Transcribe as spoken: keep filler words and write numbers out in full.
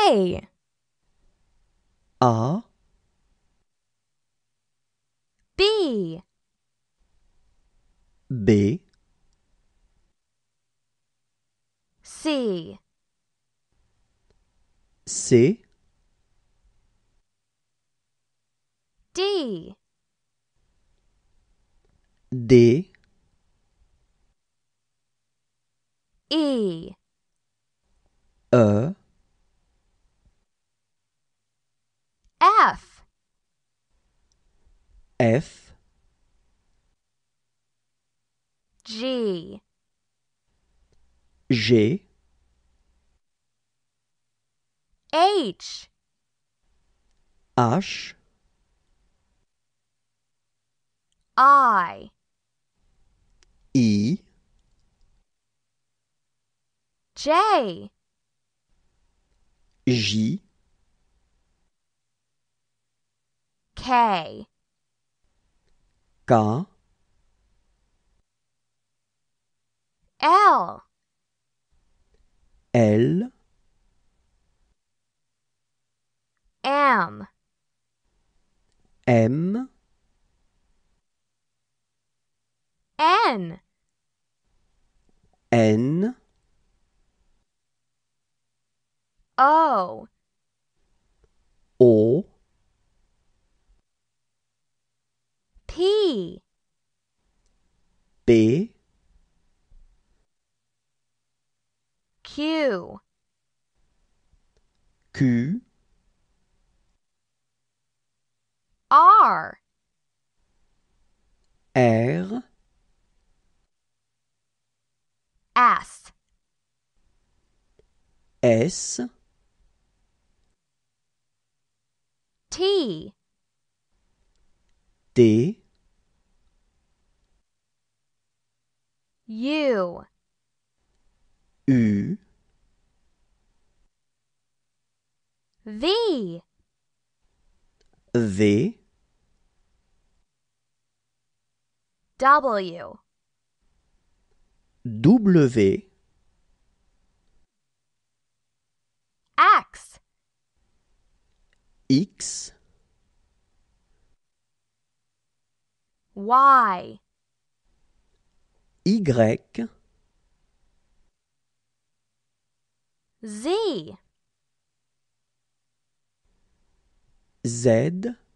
A, A, B, B, C, C, D, D, E, E, F, F, G, G, H, H, I, I, J, J, K, K, L, L, M, M, N, N, O, O, P, P, Q, Q, R, R, S, S, T, T, U, U, V, V, W, W, X, X, Y, Y, Z, Z,